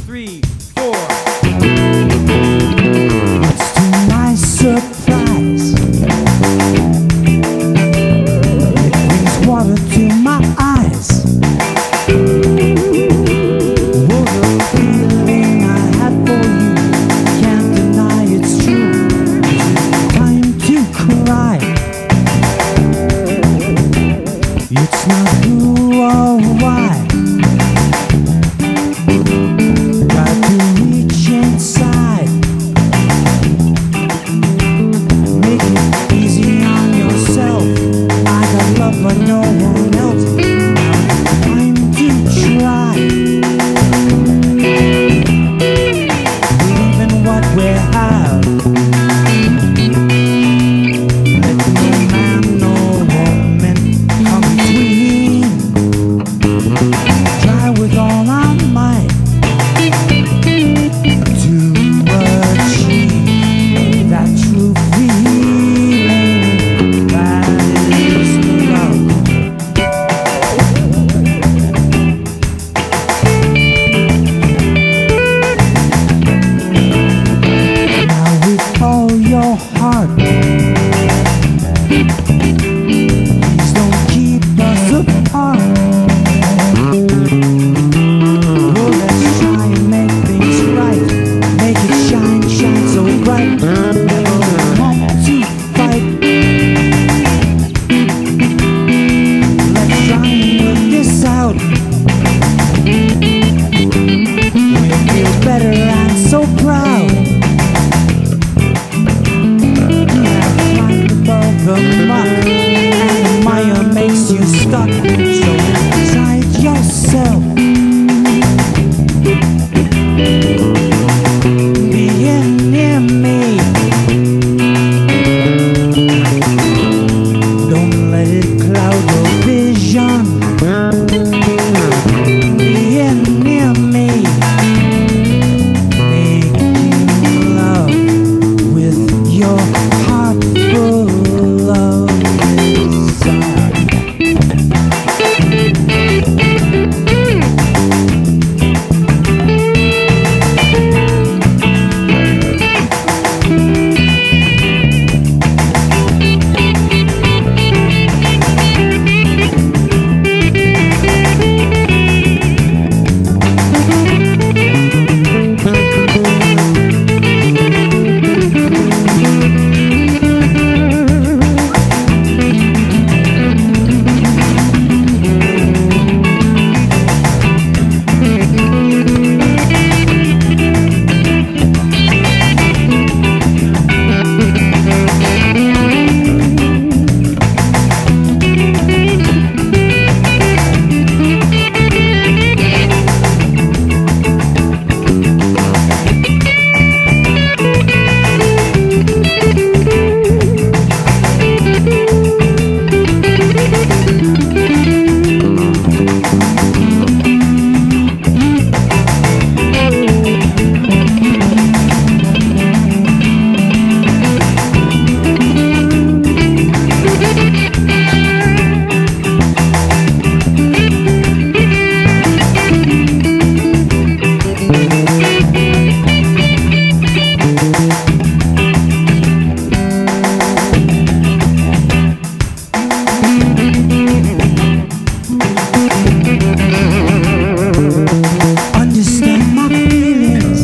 3, 4. It's to my surprise. It brings water to my eyes. Oh, the feeling I had for you, can't deny it's true. It's time to cry. It's not who or why. Got to reach inside. Make it easy on yourself. I got love but no one else. Time to try. Believe in what we have. Let no man, no woman come between. Try with all our might to achieve that true feeling that is love. Now with all your heart, please don't keep us apart. Oh, let's try and make things right. Make it shine, shine so bright. Never want to fight. Let's try and work this out. We feel better and so proud. You have climbed above the muck, and the mire makes you stuck. So decide yourself. Being near me. Don't let it cloud your vision. Being near me. Making love with your heart full of desire. Understand my feelings.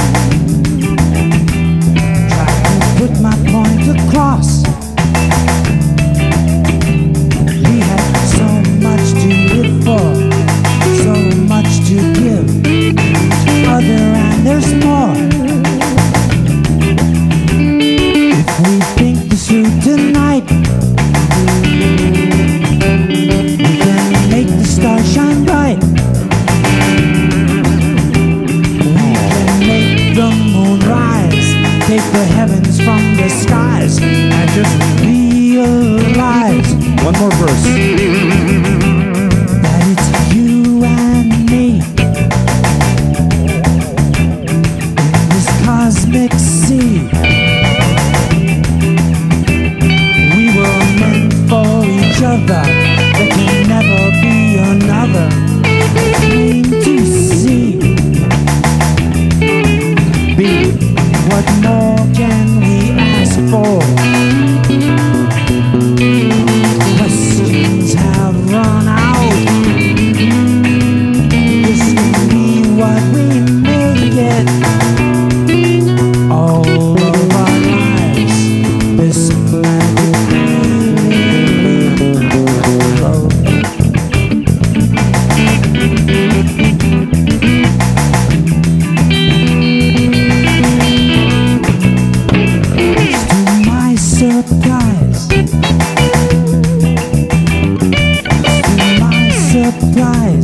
Try to put my point across. We have so much to live for, so much to give each other, and there's more. If we think this through tonight, we can make the stars shine bright. The moon rise, take the heavens from the skies, and just realize one more verse that it's you and me in this cosmic sea. We were meant for each other. There can never be another. Plain to see. surprise.